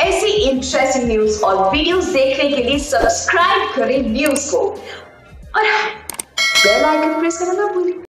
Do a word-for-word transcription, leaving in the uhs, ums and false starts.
ऐसी interesting news और videos देखने के लिए सब्सक्राइब करें न्यूज को और बेल आइकन प्रेस करना ना भूलें।